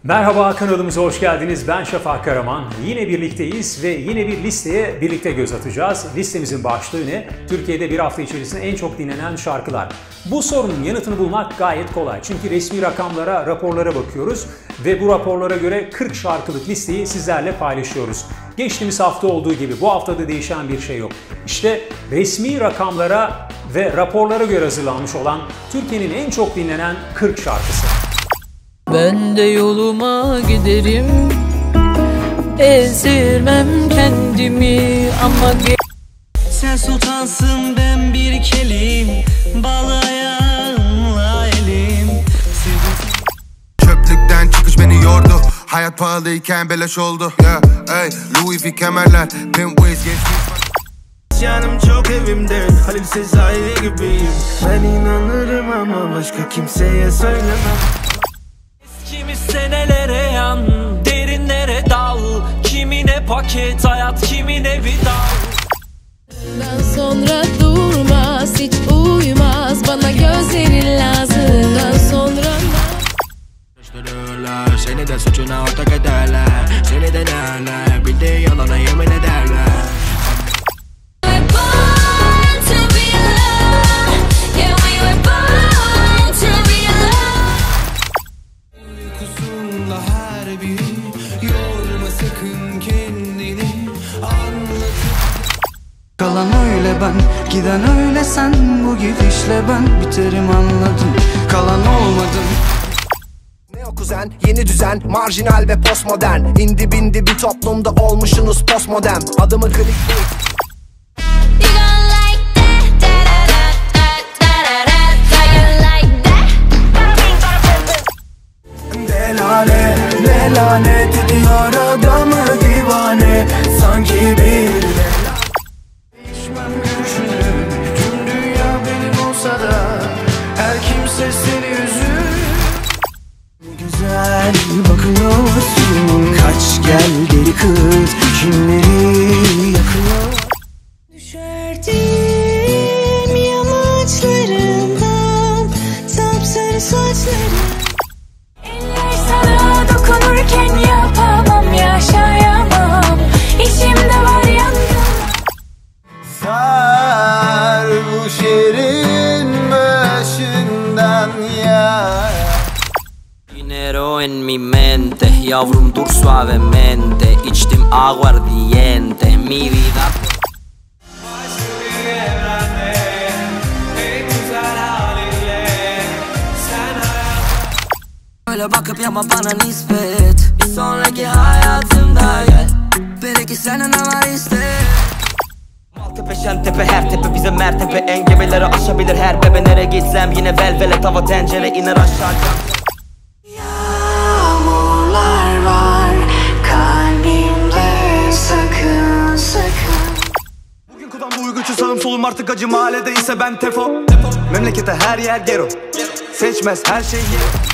Merhaba, kanalımıza hoş geldiniz. Ben Şafak Karaman. Yine birlikteyiz ve yine bir listeye birlikte göz atacağız. Listemizin başlığı ne? Türkiye'de bir hafta içerisinde en çok dinlenen şarkılar. Bu sorunun yanıtını bulmak gayet kolay. Çünkü resmi rakamlara, raporlara bakıyoruz ve bu raporlara göre 40 şarkılık listeyi sizlerle paylaşıyoruz. Geçtiğimiz hafta olduğu gibi bu haftada değişen bir şey yok. İşte resmi rakamlara ve raporlara göre hazırlanmış olan Türkiye'nin en çok dinlenen 40 şarkısı. Ben de yoluma giderim, ezdirmem kendimi ama sen sultansın, ben bir kelim, bağlayanla elim. Çöplükten çıkış beni yordu, hayat pahalıyken beleş oldu. Yeah, hey, Louis V kemerler, Pimp Ways geçmiş. Canım çok evimde, Halil Sezai gibiyim. Ben inanırım ama başka kimseye söylemem. Kimi senelere yan, derinlere dal. Kimine paket hayat, kimine bir dal. Bundan sonra durmaz, hiç uymaz. Bana gözlerin lazım. Bundan sonra seni de suçuna ortak ederler. Seni de derler, bildiği yalana yemin ederler. Kalan öyle ben, giden öyle sen. Bu gidişle ben biterim anladım. Kalan olmadım. Ne o kuzen, yeni düzen, marjinal ve postmodern. İndi bindi bir toplumda olmuşsunuz postmodern. Adımı clickbait. Delale, ne lanet ediyor adamı divane. Sanki bir değişmem görüşünü. Tüm dünya benim olsa da her kimse seni üzür. Güzel bakıyorsun, kaç gel deli kız, kimleri yakıyor. düşerdim yamaçlarından, sapsarı saçlarım. Eller sana dokunurken yapamam, yaşayamam. İçimde var yangın. Sarhoş yerin başından ya. Dinero en mi mente, yavrum dur suavemente. İçtim aguardiente, mi vida. öyle bakıp yapma bana nispet. Bir sonraki hayatımda gel, belki senin ne var iste. Maltepe, Şentepe, her tepe bize mertepe. Engebeleri aşabilir her bebe. Nereye gitsem yine velvele, tava tencere iner aşağı. Yağmurlar var kalbimde, sakın sakın. Bugün kulağım bu uygucu, sağım solum artık acı. Mahallede ise ben tefo. Memlekete her yer gero. Seçmez her şey yer.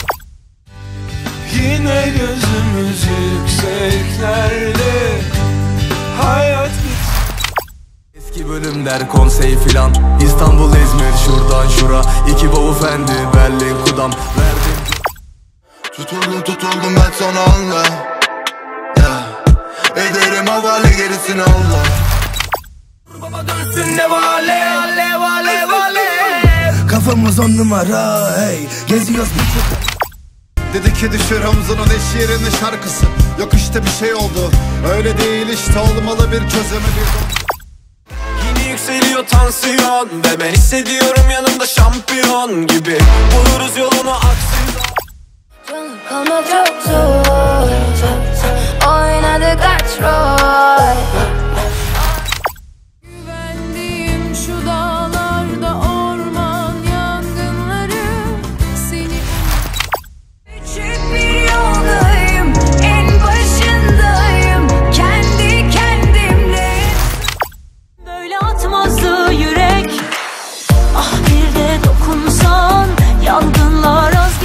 Yine gözümüz yükseklerde. Hayat eski bölümler konsey filan. İstanbul, İzmir, şuradan şura. İki bavul fendi, Berlin, Kudam. Verdim. Tutuldum ben sana anla. Yeah. Ederim havale gerisini Allah. Baba dönsün ne vale, alev alev alev. Kafamız on numara, hey. Geziyoruz birçok. Dedi ki düşür omzunun eş yerine şarkısı. Yok işte bir şey oldu, öyle değil işte, olmalı bir çözümü bir. Yine yükseliyor tansiyon ve ben hissediyorum yanımda şampiyon gibi. Buluruz yolunu aksın. Canım kalmak çok zor, oynadık kaç rol. Güvendiğim şu dağlarda, orman yangınları. Seni küçük bir yoldayım, en başındayım, kendi kendimle. Böyle atmazdı yürek. Ah bir de dokunsan, yangınlar az.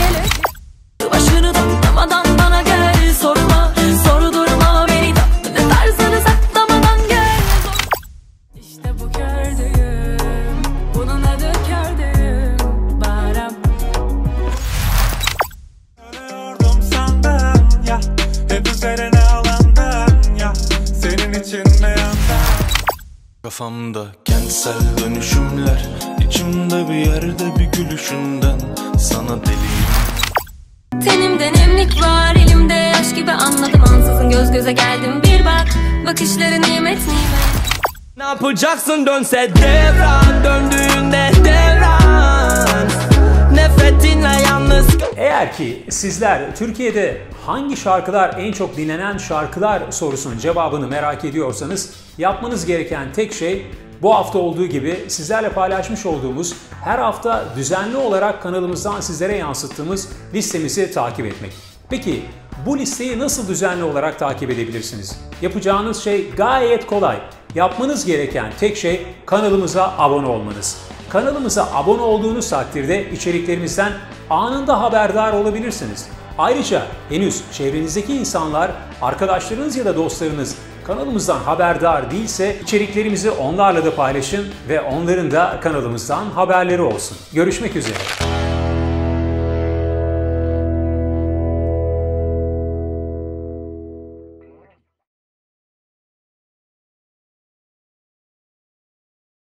Kafamda kentsel dönüşümler, içimde bir yerde bir gülüşünden sana deliyim. Tenimde nemlik var, elimde yaş gibi anladım ansızın göz göze geldim bir bak. Bakışları nimet nimet. Ne yapacaksın dönse devran, döndüğünde devran. Nefretinle yalnız. Eğer ki sizler Türkiye'de hangi şarkılar en çok dinlenen şarkılar sorusunun cevabını merak ediyorsanız yapmanız gereken tek şey bu hafta olduğu gibi sizlerle paylaşmış olduğumuz her hafta düzenli olarak kanalımızdan sizlere yansıttığımız listemizi takip etmek. Peki bu listeyi nasıl düzenli olarak takip edebilirsiniz? Yapacağınız şey gayet kolay. Yapmanız gereken tek şey kanalımıza abone olmanız. Kanalımıza abone olduğunuz takdirde içeriklerimizden anında haberdar olabilirsiniz. Ayrıca henüz çevrenizdeki insanlar, arkadaşlarınız ya da dostlarınız kanalımızdan haberdar değilse içeriklerimizi onlarla da paylaşın ve onların da kanalımızdan haberleri olsun. Görüşmek üzere.